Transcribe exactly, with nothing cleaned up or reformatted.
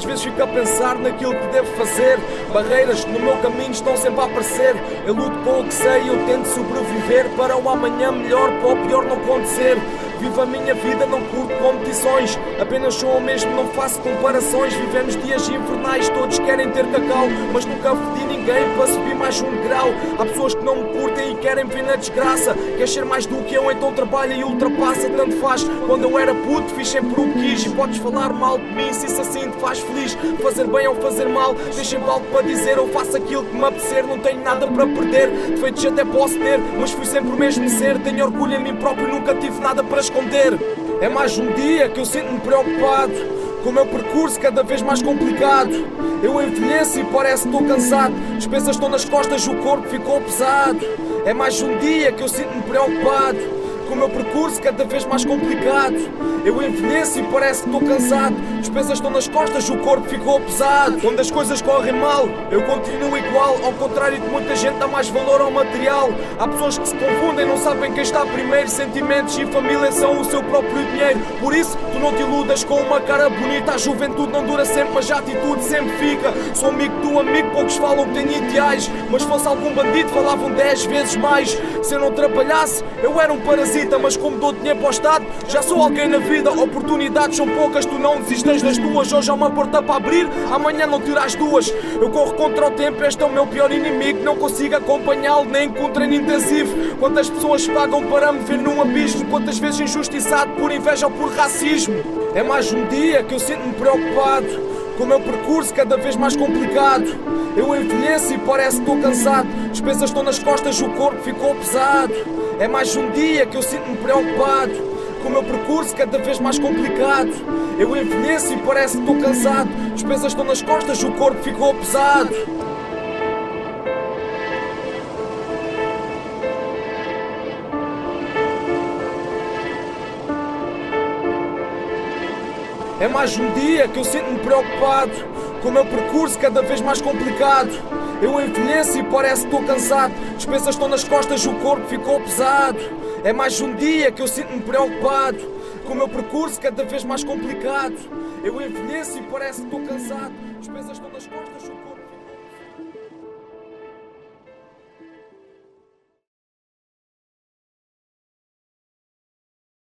Às vezes fico a pensar naquilo que devo fazer. Barreiras no meu caminho estão sempre a aparecer. Eu luto com o que sei, eu tento sobreviver para um amanhã melhor, para o pior não acontecer. Vivo a minha vida, não curto competições, apenas sou o mesmo, não faço comparações. Vivemos dias infernais, todos querem ter cacau, mas nunca fodi ninguém para subir mais um grau. Há pessoas que não me curtem e querem ver na desgraça. Queres ser mais do que eu, então trabalha e ultrapassa. Tanto faz, quando eu era puto fiz sempre o que quis. E podes falar mal de mim se isso assim te faz feliz. Fazer bem ou fazer mal, deixem-me algo para dizer. Eu faço aquilo que me apetecer, não tenho nada para perder. Defeitos até posso ter, mas fui sempre o mesmo ser. Tenho orgulho em mim próprio, nunca tive nada para esconder. É mais um dia que eu sinto-me preocupado com o meu percurso cada vez mais complicado. Eu envelheço e parece que estou cansado. As peças estão nas costas, o corpo ficou pesado. É mais um dia que eu sinto-me preocupado com o meu percurso cada vez mais complicado. Eu envelheço e parece que estou cansado. As peças estão nas costas, o corpo ficou pesado. Quando as coisas correm mal, eu continuo igual. Ao contrário de muita gente, dá mais valor ao material. Há pessoas que se confundem, não sabem quem está primeiro. Sentimentos e família são o seu próprio dinheiro. Por isso, tu não te iludas com uma cara bonita. A juventude não dura sempre, mas a atitude sempre fica. Sou amigo do amigo, poucos falam que têm ideais, mas fosse algum bandido falavam dez vezes mais. Se eu não trabalhasse, eu era um parasita, mas como dou dinheiro para o Estado, já sou alguém na vida. Oportunidades são poucas, tu não desistas das tuas. Hoje há uma porta para abrir, amanhã não terás duas. Eu corro contra o tempo, este é o meu pior inimigo. Não consigo acompanhá-lo nem com um treino intensivo. Quantas pessoas pagam para me ver num abismo? Quantas vezes injustiçado por inveja ou por racismo? É mais um dia que eu sinto-me preocupado com o meu percurso cada vez mais complicado. Eu envelheço e parece que estou cansado. As peças estão nas costas, o corpo ficou pesado. É mais um dia que eu sinto-me preocupado com o meu percurso cada vez mais complicado. Eu envelheço e parece que estou cansado. As peças estão nas costas, o corpo ficou pesado. É mais um dia que eu sinto-me preocupado com o meu percurso cada vez mais complicado. Eu envelheço e parece que estou cansado. As peças estão nas costas, o corpo ficou pesado. É mais um dia que eu sinto-me preocupado com o meu percurso cada vez mais complicado. Eu envelheço e parece que estou cansado. As peças estão nas costas, o corpo...